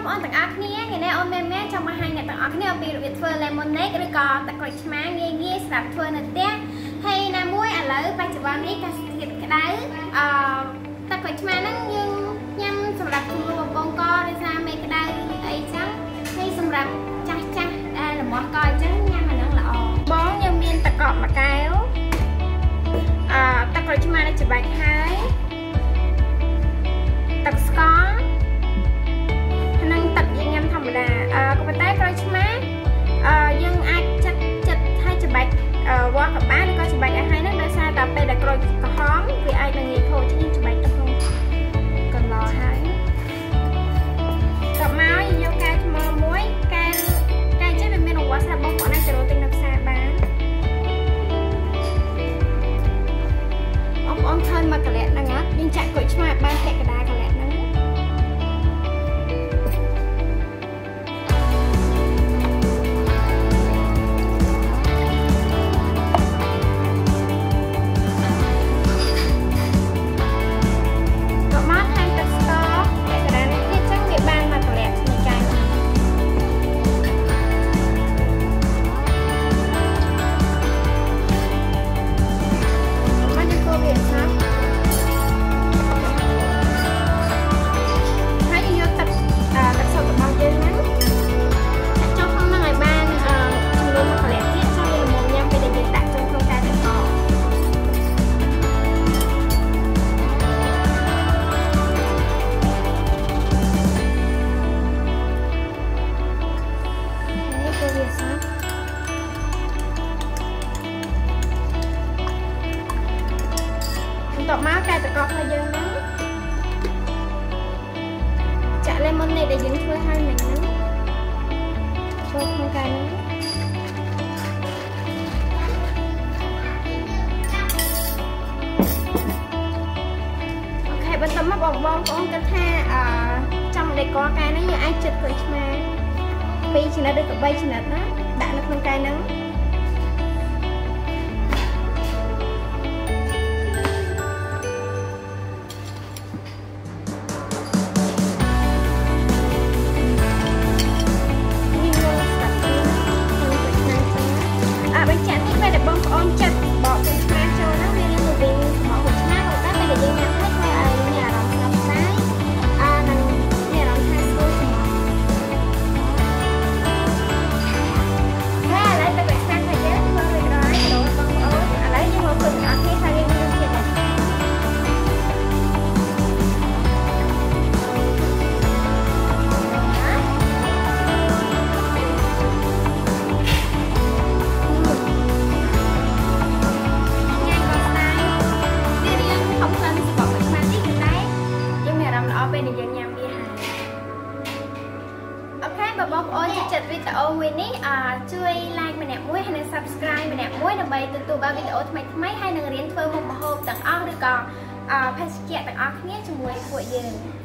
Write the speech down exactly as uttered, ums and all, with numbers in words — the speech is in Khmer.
បងទាំងអស់គ្នាថ្ងៃនេះអូនមែនមែនចង់មកឲ្យអ្នកទាំងអស់គ្នាអំពីរបៀបធ្វើ lemonade ឬក៏ទឹកក្រូចឆ្មាងាយងាយសម្រាប់ធ្វើនៅផ្ទះហើយណាមួយឥឡូវបច្ចុប្បន្ននេះកាសធាតុក្តៅអឺទឹកក្រូចឆ្មាហ្នឹងយើងញ៉ាំសម្រាប់ជំនួសបំពង់កដោយសារមេក្តៅអីចឹងហើយសម្រាប់ចាស់ចាស់ដែលរមាស់កអញ្ចឹងញ៉ាំអាហ្នឹងល្អបងយើងមានទឹកកកមួយកែវអឺទឹកក្រូចឆ្មានេះច្របាច់ហើយទឹកស្ករទឹកយើងញ៉ាំធម្មតាអឺក៏ប៉ុន្តែក្រូចឆ្មាអឺយើងអាចចាត់ចិត្តឲ្យច្របាច់វល់ក៏បានឬក៏ច្របាច់ឲ្យហើយហ្នឹងដោយសារតែពេលដែលក្រូចក្រហមវាអាចនឹងងាយខូចជាងច្របាច់ទៅក្នុងកន្លងហើយក៏មកយកកែថ្មមួយកែកែចេះវាមានរង្វាស់ស្រាប់បងប្អូនអាចទៅរកទិញនៅផ្សារបានបងប្អូនឃើញមកកលៈហ្នឹងអត់យើងចាក់ក្រូចឆ្មាបានពាក់កណ្ដាលកលៈហ្នឹងតបមកកែតកករបស់យើងហ្នឹងចាក់ lemonade ដែលយើងធ្វើឲ្យមិញហ្នឹងចូលក្នុងកែហ្នឹងអូខេបន្ទាប់មកបងបងប្អូនគិតថាអឺចង់ដេកកកែហ្នឹងយើងអាចចិត្តក្រូចឆ្មាពីរចំណិតឬក៏បីចំណិតណាដាក់នៅក្នុងកែហ្នឹងបងប្អូនចិត្តបកក្រូចឆ្មាចូលហ្នឹងវានឹងវិញមកក្រូចឆ្មាក៏តែពេលយើងញ៉ាំហើយធ្វើឲ្យមានអារម្មណ៍ស្រស់ស្រាយអានឹងមានអារម្មណ៍ថាស្រួលច្រមុះហើយឥឡូវទឹកក្រូចឆ្មារបស់យើងធ្វើរួចរាល់ហើយបងប្អូនឥឡូវយើងមកធ្វើទាំងអស់គ្នាថាវាមានរសជាតិយ៉ាងណាបងប្អូនចិត្តវីដេអូមួយនេះជួយ like ម្នាក់មួយហើយនិង subscribe ម្នាក់មួយដើម្បីទទួលបានវីដេអូថ្មីថ្មីហើយនឹងរៀនធ្វើមុខម្ហូបទាំងអស់ឬក៏ភេសជ្ជៈទាំងអស់គ្នាជាមួយពួកយើង